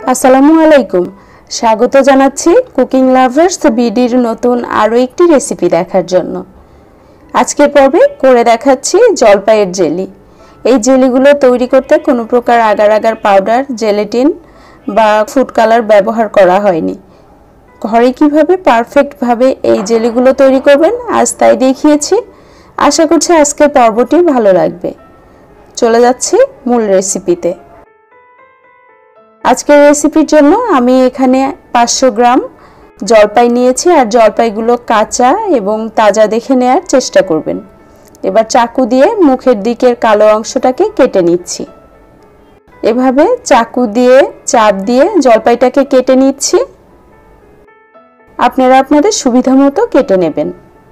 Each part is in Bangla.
আসসালামু আলাইকুম। স্বাগত জানাচ্ছি কুকিং লাভার্স বিডির নতুন আরও একটি রেসিপি দেখার জন্য। আজকের পর্বে করে দেখাচ্ছি জলপাইয়ের জেলি। এই জেলিগুলো তৈরি করতে কোনো প্রকার আগার আগার পাউডার, জেলেটিন বা ফুড কালার ব্যবহার করা হয়নি। ঘরে কিভাবে পারফেক্টভাবে এই জেলিগুলো তৈরি করবেন আজ তাই দেখিয়েছি। আশা করছি আজকের পর্বটি ভালো লাগবে। চলে যাচ্ছি মূল রেসিপিতে। আজকের রেসিপির জন্য আমি এখানে 500 গ্রাম জলপাই নিয়েছি, আর জলপাইগুলো কাঁচা এবং তাজা দেখে নেওয়ার চেষ্টা করবেন। এবার চাকু দিয়ে মুখের দিকের কালো অংশটাকে কেটে নিচ্ছি। এভাবে চাকু দিয়ে চাপ দিয়ে জলপাইটাকে কেটে নিচ্ছি। আপনারা আপনাদের সুবিধা মতো কেটে নেবেন।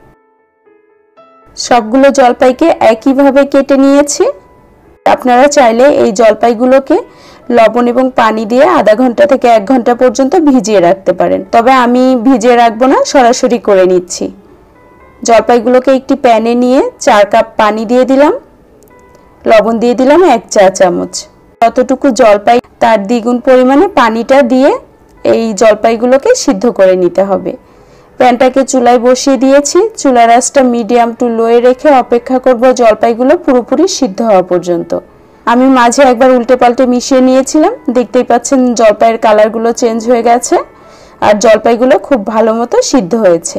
সবগুলো জলপাইকে একইভাবে কেটে নিয়েছি। আপনারা চাইলে এই জলপাইগুলোকে লবণ এবং পানি দিয়ে আধা ঘন্টা থেকে 1 ঘন্টা পর্যন্ত ভিজিয়ে রাখতে পারেন, তবে আমি ভিজিয়ে রাখবো না, সরাসরি করে নিচ্ছি। জলপাইগুলোকে একটি প্যানে নিয়ে 4 কাপ পানি দিয়ে দিলাম, লবণ দিয়ে দিলাম 1 চা চামচ। যতটুকু জলপাই তার দ্বিগুণ পরিমাণে পানিটা দিয়ে এই জলপাইগুলোকে সিদ্ধ করে নিতে হবে। প্যানটাকে চুলায় বসিয়ে দিয়েছি। চুলার আঁচটা মিডিয়াম টু লোয়ে রেখে অপেক্ষা করব জলপাইগুলো পুরোপুরি সিদ্ধ হওয়া পর্যন্ত। আমি মাঝে একবার উল্টে পাল্টে মিশিয়ে নিয়েছিলাম। দেখতেই পাচ্ছেন জলপাইয়ের কালারগুলো চেঞ্জ হয়ে গেছে আর জলপাইগুলো খুব ভালো মতো সিদ্ধ হয়েছে।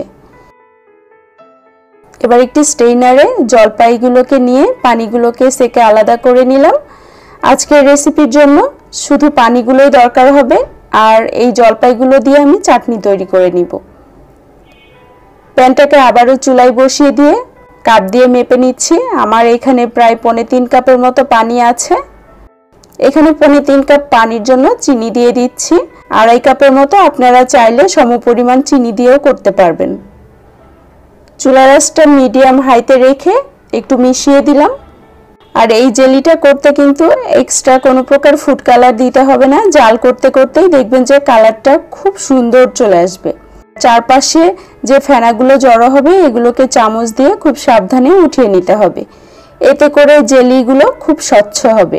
এবার একটি স্টেইনারে জলপাইগুলোকে নিয়ে পানিগুলোকে সেকে আলাদা করে নিলাম। আজকের রেসিপির জন্য শুধু পানিগুলোই দরকার হবে, আর এই জলপাইগুলো দিয়ে আমি চাটনি তৈরি করে নিব। প্যানটাকে আবারও চুলায় বসিয়ে দিয়ে কাপ দিয়ে মেপে নিচ্ছি। আমার এখানে প্রায় 3.25 কাপের মতো পানি আছে। এখানে 3.25 কাপ পানির জন্য চিনি দিয়ে দিচ্ছি। 2.5 কাপের মতো আপনারা চাইলে সমপরিমাণ চিনি দিয়েও করতে পারবেন। চুলার আঁচটা মিডিয়াম হাইতে রেখে একটু মিশিয়ে দিলাম। আর এই জেলিটা করতে কিন্তু এক্সট্রা কোনো প্রকার ফুড কালার দিতে হবে না। জাল করতে করতেই দেখবেন যে কালারটা খুব সুন্দর চলে আসবে। চারপাশে যে ফেনাগুলো জড়ো হবে এগুলোকে চামচ দিয়ে খুব সাবধানে উঠিয়ে নিতে হবে। এতে করে জেলিগুলো খুব স্বচ্ছ হবে।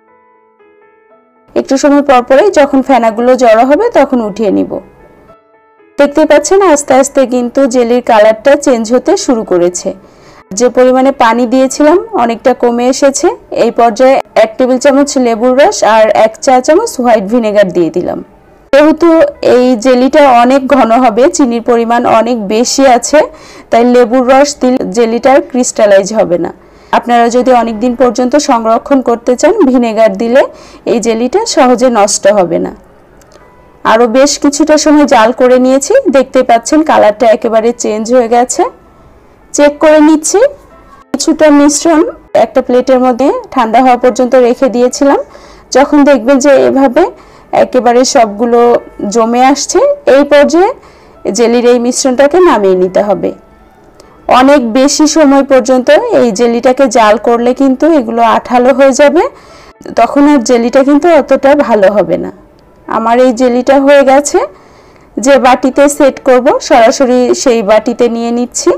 একটু সময় পর পরেই যখন ফেনাগুলো জড়ো হবে তখন উঠিয়ে নিব। দেখতে পাচ্ছেন আস্তে আস্তে কিন্তু জেলির কালারটা চেঞ্জ হতে শুরু করেছে। যে পরিমাণে পানি দিয়েছিলাম অনেকটা কমে এসেছে। এই পর্যায়ে 1 টেবিল চামচ লেবুর রস আর 1 চা চামচ হোয়াইট ভিনেগার দিয়ে দিলাম। যেহেতু এই জেলিটা অনেক ঘন হবে, চিনির পরিমাণ অনেক বেশি আছে, তাই লেবুর রস দিলে জেলিটা ক্রিস্টালাইজ হবে না। আপনারা যদি অনেক দিন পর্যন্ত সংরক্ষণ করতে চান ভিনেগার দিলে এই জেলিটা সহজে নষ্ট হবে না। আরও বেশ কিছুটা সময় জাল করে নিয়েছি। দেখতে পাচ্ছেন কালারটা একেবারে চেঞ্জ হয়ে গেছে। চেক করে নিচ্ছি। কিছুটা মিশ্রণ একটা প্লেটের মধ্যে ঠান্ডা হওয়া পর্যন্ত রেখে দিয়েছিলাম। যখন দেখবেন যে এভাবে একেবারে সবগুলো জমে আসছে, এই পর্যায়ে জেলির এই মিশ্রণটাকে নামিয়ে নিতে হবে। অনেক বেশি সময় পর্যন্ত এই জেলিটাকে জাল করলে কিন্তু এগুলো আঠালো হয়ে যাবে, তখন আর জেলিটা কিন্তু অতটা ভালো হবে না। আমার এই জেলিটা হয়ে গেছে। যে বাটিতে সেট করব সরাসরি সেই বাটিতে নিয়ে নিচ্ছি।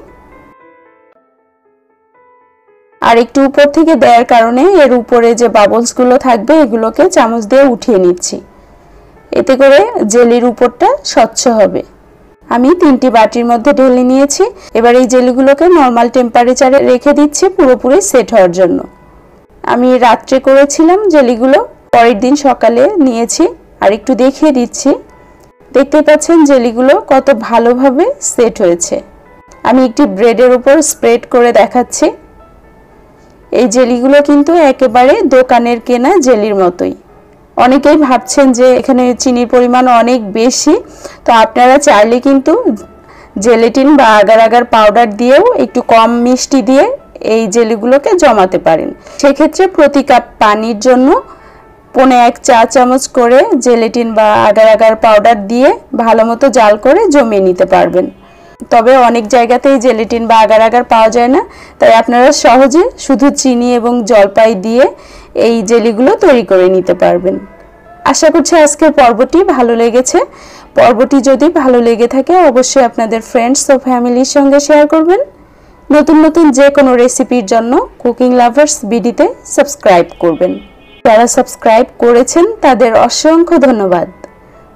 আর একটু উপর থেকে দেওয়ার কারণে এর উপরে যে বাবলসগুলো থাকবে এগুলোকে চামচ দিয়ে উঠিয়ে নিচ্ছি। এতে করে জেলির উপরটা স্বচ্ছ হবে। আমি 3টি বাটির মধ্যে ঢেলে নিয়েছি। এবার এই জেলিগুলোকে নরমাল টেম্পারেচারে রেখে দিচ্ছি পুরোপুরি সেট হওয়ার জন্য। আমি রাত্রে করেছিলাম জেলিগুলো, পরের দিন সকালে নিয়েছি। আর একটু দেখিয়ে দিচ্ছি। দেখতে পাচ্ছেন জেলিগুলো কত ভালোভাবে সেট হয়েছে। আমি একটি ব্রেডের উপর স্প্রেড করে দেখাচ্ছি। এই জেলিগুলো কিন্তু একেবারে দোকানের কেনা জেলির মতোই। অনেকেই ভাবছেন যে এখানে চিনির পরিমাণ অনেক বেশি, তো আপনারা চাইলে কিন্তু জেলেটিন বা আগার আগার পাউডার দিয়েও একটু কম মিষ্টি দিয়ে এই জেলিগুলোকে জমাতে পারেন। সেক্ষেত্রে প্রতি কাপ পানির জন্য 1.25 চা চামচ করে জেলেটিন বা আগার আগার পাউডার দিয়ে ভালো মতো জাল করে জমিয়ে নিতে পারবেন। তবে অনেক জায়গাতেই জেলেটিন বা আগার আগার পাওয়া যায় না, তাই আপনারা সহজে শুধু চিনি এবং জলপাই দিয়ে এই জেলিগুলো তৈরি করে নিতে পারবেন। আশা করছি আজকের পর্বটি ভালো লেগেছে। পর্বটি যদি ভালো লেগে থাকে অবশ্যই আপনাদের ফ্রেন্ডস ও ফ্যামিলির সঙ্গে শেয়ার করবেন। নতুন নতুন যে কোনো রেসিপির জন্য কুকিং লাভার্স বিডিতে সাবস্ক্রাইব করবেন। যারা সাবস্ক্রাইব করেছেন তাদের অসংখ্য ধন্যবাদ।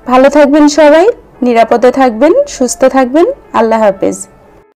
ভালো থাকবেন সবাই, নিরাপদে থাকবেন, সুস্থ থাকবেন। আল্লাহ হাফেজ।